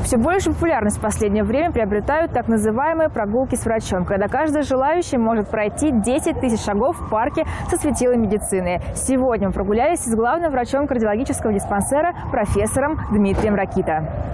Все большую популярность в последнее время приобретают так называемые прогулки с врачом, когда каждый желающий может пройти 10 тысяч шагов в парке со светилой медицины. Сегодня мы прогулялись с главным врачом кардиологического диспансера профессором Дмитрием Ракита.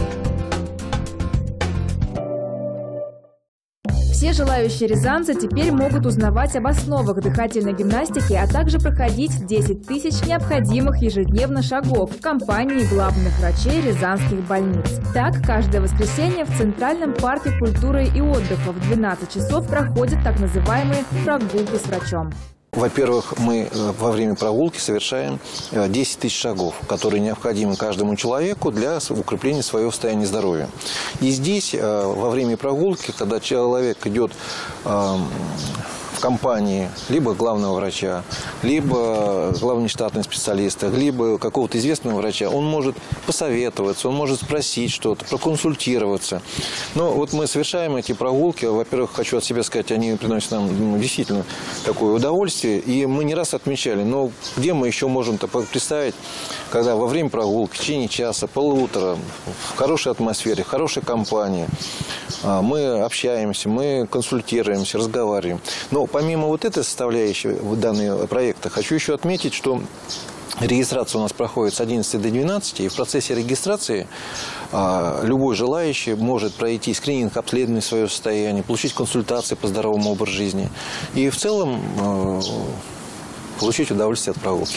Все желающие рязанцы теперь могут узнавать об основах дыхательной гимнастики, а также проходить 10 тысяч необходимых ежедневно шагов в компании главных врачей рязанских больниц. Так, каждое воскресенье в Центральном парке культуры и отдыха в 12 часов проходят так называемые прогулки с врачом. Во-первых, мы во время прогулки совершаем 10 тысяч шагов, которые необходимы каждому человеку для укрепления своего состояния здоровья. И здесь, во время прогулки, когда человек идет в компании либо главного врача, либо главного штатного специалиста, либо какого-то известного врача, он может посоветоваться, он может спросить что-то, проконсультироваться. Но вот мы совершаем эти прогулки. Во-первых, хочу от себя сказать, они приносят нам действительно такое удовольствие. И мы не раз отмечали, но где мы еще можем представить, когда во время прогулки, в течение часа, полутора, в хорошей атмосфере, в хорошей компании, мы общаемся, мы консультируемся, разговариваем. Но помимо вот этой составляющей данного проекта, хочу еще отметить, что регистрация у нас проходит с 11 до 12, и в процессе регистрации любой желающий может пройти скрининг, обследование своего состояния, получить консультации по здоровому образу жизни и в целом получить удовольствие от прогулки.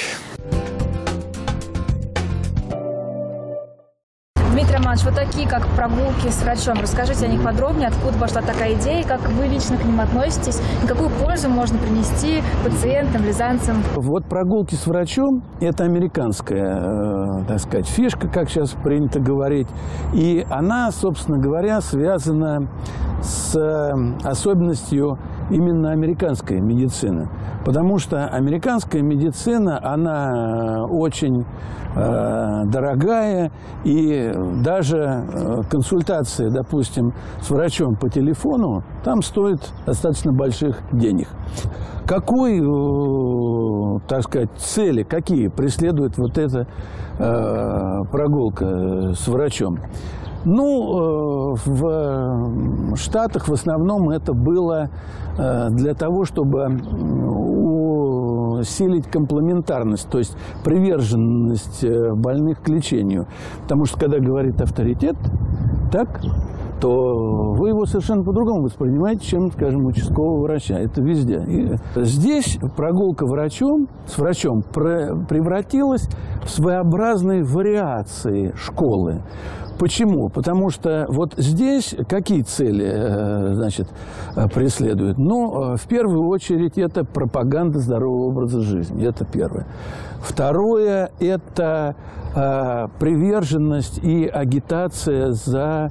Дмитрий Романович, вот такие, как прогулки с врачом, расскажите о них подробнее, откуда пошла такая идея, как вы лично к ним относитесь, и какую пользу можно принести пациентам, рязанцам? Вот прогулки с врачом – это американская, так сказать, фишка, как сейчас принято говорить, и она, собственно говоря, связана с особенностью именно американской медицины, потому что американская медицина, она очень дорогая, и даже консультация, допустим, с врачом по телефону там стоит достаточно больших денег. Какой, так сказать, цели, какие преследует вот эта прогулка с врачом? Ну, в Штатах в основном это было для того, чтобы усилить комплементарность, то есть приверженность больных к лечению. Потому что, когда говорит авторитет, так, то вы его совершенно по-другому воспринимаете, чем, скажем, участкового врача. Это везде. И здесь прогулка с врачом превратилась в своеобразные вариации школы. Почему? Потому что вот здесь какие цели, значит, преследуют? Ну, в первую очередь, это пропаганда здорового образа жизни. Это первое. Второе – это приверженность и агитация за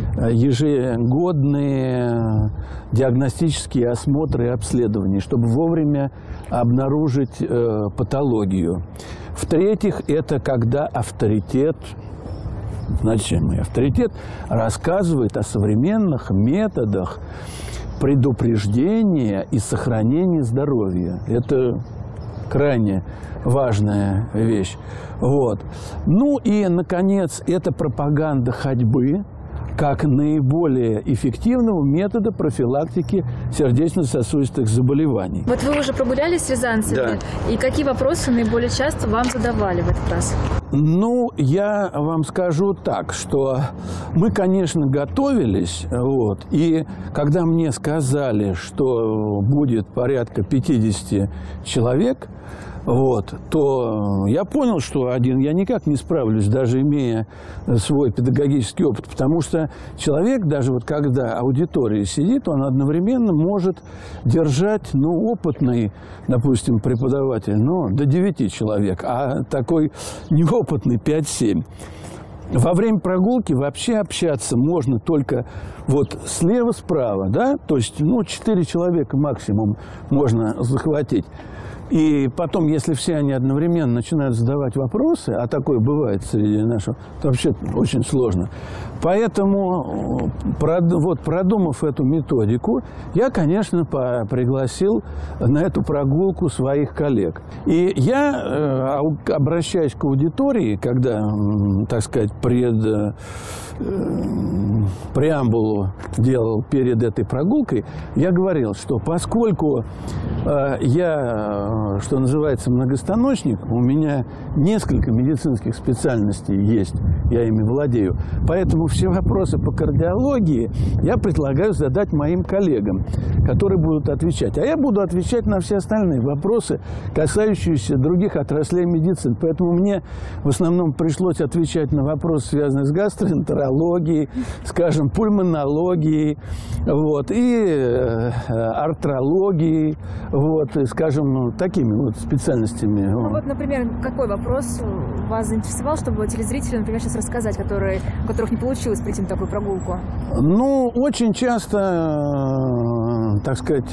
ежегодные диагностические осмотры и обследования, чтобы вовремя обнаружить патологию. В-третьих, это когда авторитет, значимый авторитет, рассказывает о современных методах предупреждения и сохранения здоровья. Это крайне важная вещь. Вот. Ну и, наконец, это пропаганда ходьбы как наиболее эффективного метода профилактики сердечно-сосудистых заболеваний. Вот вы уже прогулялись с рязанцами? Да. И какие вопросы наиболее часто вам задавали в этот раз? Ну, я вам скажу так, что мы, конечно, готовились, вот, и когда мне сказали, что будет порядка 50 человек, вот, то я понял, что один я никак не справлюсь, даже имея свой педагогический опыт, потому что человек, даже вот когда аудитория сидит, он одновременно может держать, ну, опытный, допустим, преподаватель, ну, до 9 человек, а такой неопытный 5-7. Во время прогулки вообще общаться можно только вот слева-справа, да, то есть, ну, 4 человека максимум можно захватить. И потом, если все они одновременно начинают задавать вопросы, а такое бывает среди наших, то вообще очень сложно. Поэтому, вот, продумав эту методику, я, конечно, пригласил на эту прогулку своих коллег. И я, обращаясь к аудитории, когда, так сказать, преамбулу делал перед этой прогулкой, я говорил, что поскольку я, что называется, многостаночник, у меня несколько медицинских специальностей есть, я ими владею, поэтому все вопросы по кардиологии я предлагаю задать моим коллегам, которые будут отвечать. А я буду отвечать на все остальные вопросы, касающиеся других отраслей медицины. Поэтому мне в основном пришлось отвечать на вопросы, связанные с гастроэнтерологией, скажем, пульмонологией, вот, и артрологией, вот, и, скажем, такими вот специальностями. Ну, вот, например, какой вопрос вас заинтересовал, чтобы телезрители, например, сейчас рассказать, у которых не получилось прийти на такую прогулку? Ну, очень часто, так сказать,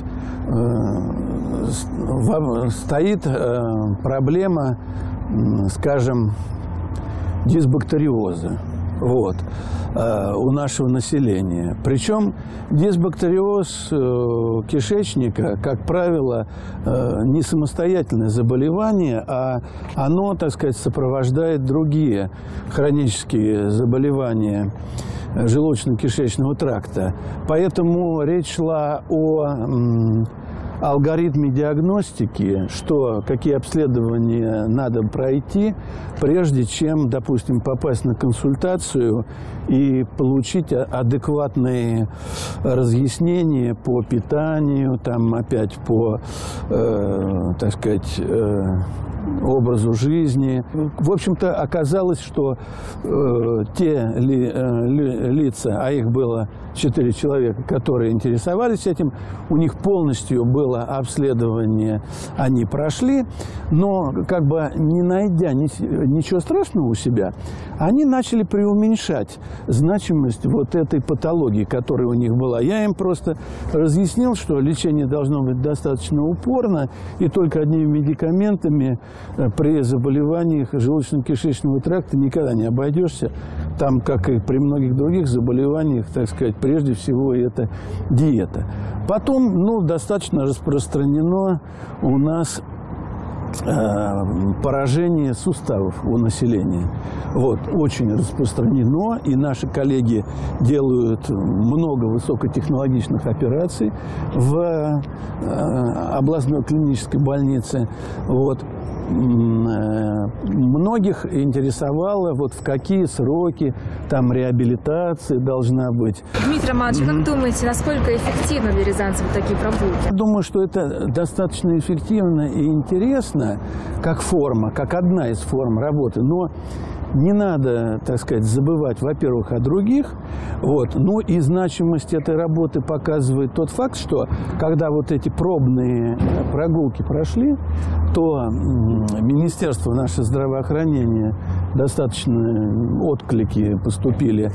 стоит проблема, скажем, дисбактериоза. Вот, у нашего населения. Причем дисбактериоз кишечника, как правило, не самостоятельное заболевание, а оно, так сказать, сопровождает другие хронические заболевания желудочно-кишечного тракта. Поэтому речь шла о алгоритме диагностики, какие обследования надо пройти, прежде чем, допустим, попасть на консультацию и получить адекватные разъяснения по питанию, там опять по, так сказать, образу жизни. В общем-то, оказалось, что те лица, а их было 4 человека, которые интересовались этим, у них полностью было обследование, они прошли, но как бы не найдя ничего страшного у себя, они начали преуменьшать значимость вот этой патологии, которая у них была. Я им просто разъяснил, что лечение должно быть достаточно упорно, и только одними медикаментами при заболеваниях желудочно-кишечного тракта никогда не обойдешься. Там, как и при многих других заболеваниях, так сказать, прежде всего это диета. Потом, ну, достаточно распространено у нас поражение суставов у населения. Вот, очень распространено, и наши коллеги делают много высокотехнологичных операций в областной клинической больнице. Вот. Многих интересовало, вот в какие сроки там реабилитация должна быть. Дмитрий Романович, как думаете, насколько эффективны для рязанцев такие прогулки? Думаю, что это достаточно эффективно и интересно, как форма, как одна из форм работы, но не надо, так сказать, забывать, во-первых, о других. Вот. Ну и значимость этой работы показывает тот факт, что когда вот эти пробные прогулки прошли, то Министерство наше здравоохранения, достаточно отклики поступили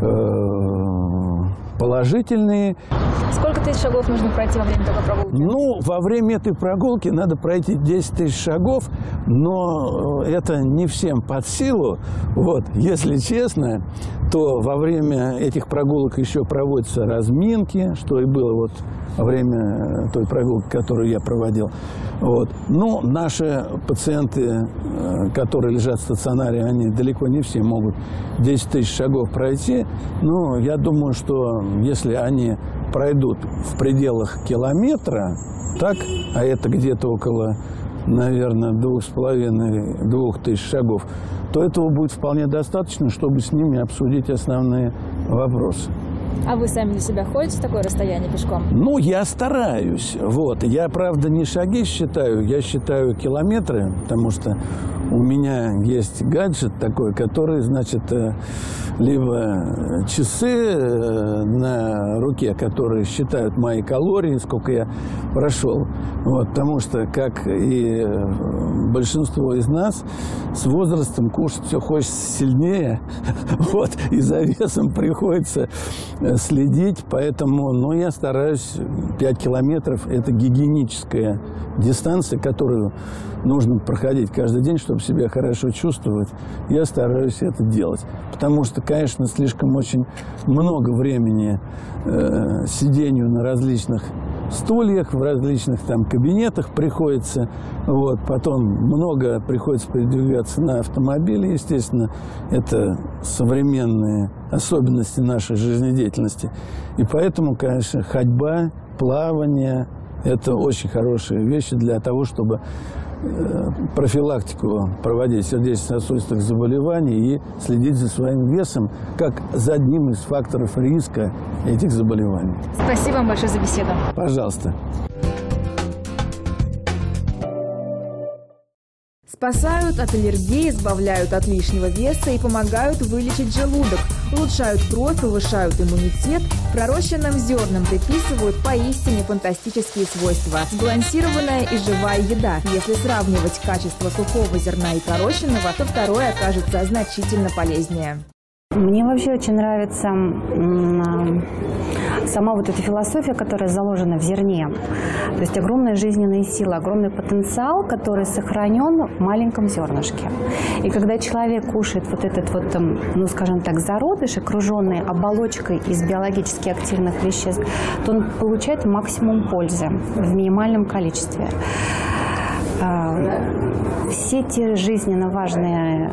положительные. Сколько тысяч шагов нужно пройти во время такой прогулки? Ну, во время этой прогулки надо пройти 10 тысяч шагов, но это не всем под силу. Вот, если честно, то во время этих прогулок еще проводятся разминки, что и было вот во время той прогулки, которую я проводил. Вот. Ну, наши пациенты, которые лежат в стационаре, они далеко не все могут 10 тысяч шагов пройти. Но я думаю, что если они пройдут в пределах километра, так, а это где-то около, наверное, 2500-2000 шагов, то этого будет вполне достаточно, чтобы с ними обсудить основные вопросы. А вы сами для себя ходите такое расстояние пешком? Ну, я стараюсь. Вот. Я, правда, не шаги считаю, я считаю километры, потому что у меня есть гаджет такой, который, значит, либо часы на руке, которые считают мои калории, сколько я прошел. Вот, потому что, как и большинство из нас, с возрастом кушать все хочется сильнее, вот, и за весом приходится следить, поэтому, ну, я стараюсь 5 километров, это гигиеническая дистанция, которую нужно проходить каждый день, чтобы себя хорошо чувствовать. Я стараюсь это делать, потому что, конечно, слишком очень много времени сидению на различных стульях, в различных там кабинетах приходится. Вот, потом много приходится передвигаться на автомобиле, естественно. Это современные особенности нашей жизнедеятельности. И поэтому, конечно, ходьба, плавание – это очень хорошие вещи для того, чтобы профилактику проводить сердечно-сосудистых заболеваний и следить за своим весом как за одним из факторов риска этих заболеваний. Спасибо вам большое за беседу. Пожалуйста. Спасают от аллергии, избавляют от лишнего веса и помогают вылечить желудок, улучшают кровь, повышают иммунитет. Пророщенным зернам приписывают поистине фантастические свойства. Сбалансированная и живая еда. Если сравнивать качество сухого зерна и пророщенного, то второе окажется значительно полезнее. Мне вообще очень нравится сама вот эта философия, которая заложена в зерне. То есть огромная жизненная сила, огромный потенциал, который сохранен в маленьком зернышке. И когда человек кушает вот этот вот, ну скажем так, зародыш, окруженный оболочкой из биологически активных веществ, то он получает максимум пользы в минимальном количестве. Все те жизненно важные,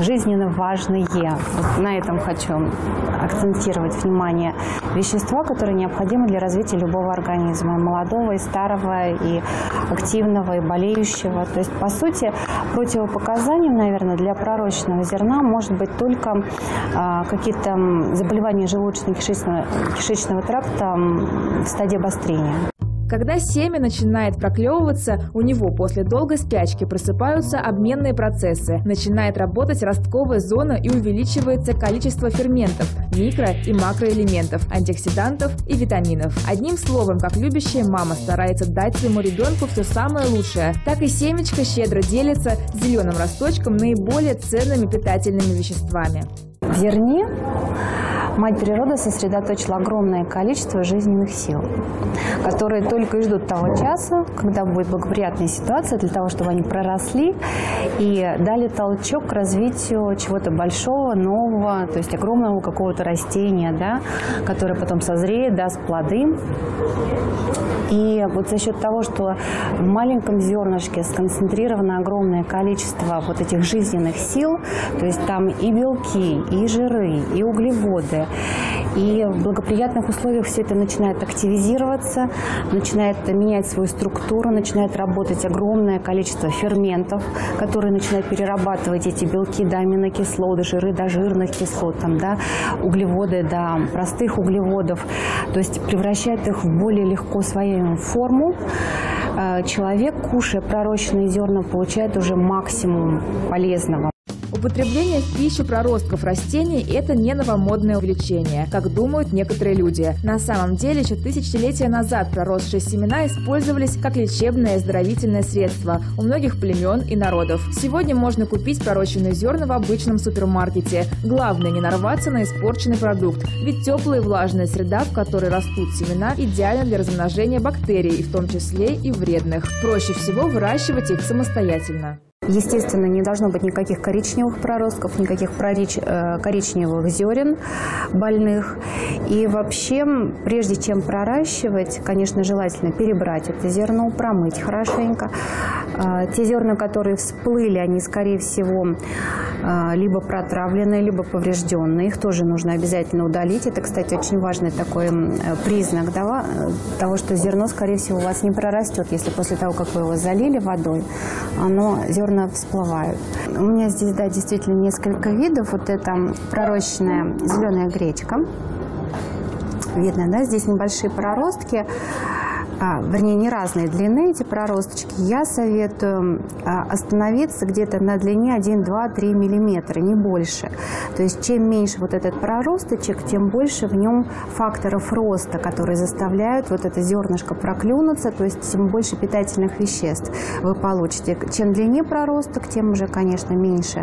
вот на этом хочу акцентировать внимание, вещества, которые необходимы для развития любого организма, молодого и старого, и активного, и болеющего. То есть, по сути, противопоказанием, наверное, для пророщенного зерна может быть только какие-то заболевания желудочно-кишечного тракта в стадии обострения. Когда семя начинает проклевываться, у него после долгой спячки просыпаются обменные процессы, начинает работать ростковая зона и увеличивается количество ферментов, микро- и макроэлементов, антиоксидантов и витаминов. Одним словом, как любящая мама старается дать своему ребенку все самое лучшее, так и семечко щедро делится зеленым росточком наиболее ценными питательными веществами. В зерне мать природа сосредоточила огромное количество жизненных сил, которые только и ждут того часа, когда будет благоприятная ситуация для того, чтобы они проросли и дали толчок к развитию чего-то большого, нового, то есть огромного какого-то растения, да, которое потом созреет, даст плоды. И вот за счет того, что в маленьком зернышке сконцентрировано огромное количество вот этих жизненных сил, то есть там и белки, и жиры, и углеводы, и в благоприятных условиях все это начинает активизироваться, начинает менять свою структуру, начинает работать огромное количество ферментов, которые начинают перерабатывать эти белки до аминокислот, жиры до жирных кислот, там, да, углеводы до простых углеводов, то есть превращает их в более легко усвояемую форму. Человек, кушая пророщенные зерна, получает уже максимум полезного. Употребление в пищу проростков растений – это не новомодное увлечение, как думают некоторые люди. На самом деле, еще тысячелетия назад проросшие семена использовались как лечебное и оздоровительное средство у многих племен и народов. Сегодня можно купить пророщенные зерна в обычном супермаркете. Главное – не нарваться на испорченный продукт, ведь теплая и влажная среда, в которой растут семена, идеальна для размножения бактерий, в том числе и вредных. Проще всего выращивать их самостоятельно. Естественно, не должно быть никаких коричневых проростков, никаких коричневых зерен больных. И вообще, прежде чем проращивать, конечно, желательно перебрать это зерно, промыть хорошенько. Те зерна, которые всплыли, они, скорее всего, либо протравленные, либо поврежденные. Их тоже нужно обязательно удалить. Это, кстати, очень важный такой признак того, что зерно, скорее всего, у вас не прорастет, если после того, как вы его залили водой, зерна всплывают. У меня здесь, да, действительно несколько видов. Вот это пророщенная зеленая гречка. Видно, да, здесь небольшие проростки. Вернее, не разные длины эти проросточки. Я советую остановиться где-то на длине 1, 2, 3 миллиметра, не больше. То есть, чем меньше вот этот проросточек, тем больше в нем факторов роста, которые заставляют вот это зернышко проклюнуться, то есть, тем больше питательных веществ вы получите. Чем длиннее проросток, тем уже, конечно, меньше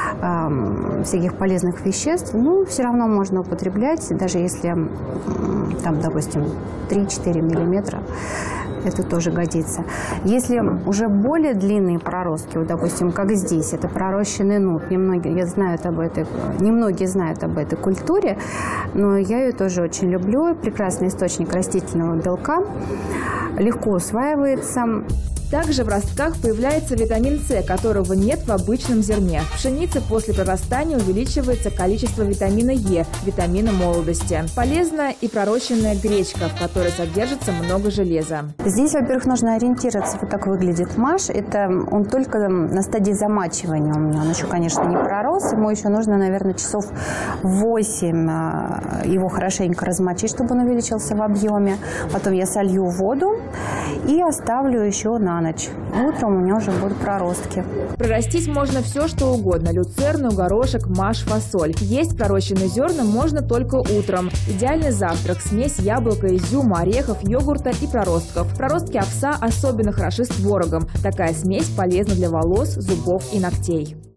всяких полезных веществ. Но все равно можно употреблять, даже если, там, допустим, 3-4 миллиметра. это тоже годится. Если уже более длинные проростки, вот, допустим, как здесь, это пророщенный нут, немногие знают об этой культуре, но я ее тоже очень люблю. Прекрасный источник растительного белка, легко усваивается. Также в ростках появляется витамин С, которого нет в обычном зерне. В пшенице после прорастания увеличивается количество витамина Е, витамина молодости. Полезна и пророщенная гречка, в которой содержится много железа. Здесь, во-первых, нужно ориентироваться, вот так выглядит маш. Это он только на стадии замачивания у меня. Он еще, конечно, не пророс. Ему еще нужно, наверное, часов 8 его хорошенько размочить, чтобы он увеличился в объеме. Потом я солью воду и оставлю еще на ночь. Утром у меня уже будут проростки. Прорастить можно все, что угодно. Люцерну, горошек, маш, фасоль. Есть пророщенные зерна можно только утром. Идеальный завтрак – смесь яблока, изюма, орехов, йогурта и проростков. Проростки овса особенно хороши с творогом. Такая смесь полезна для волос, зубов и ногтей.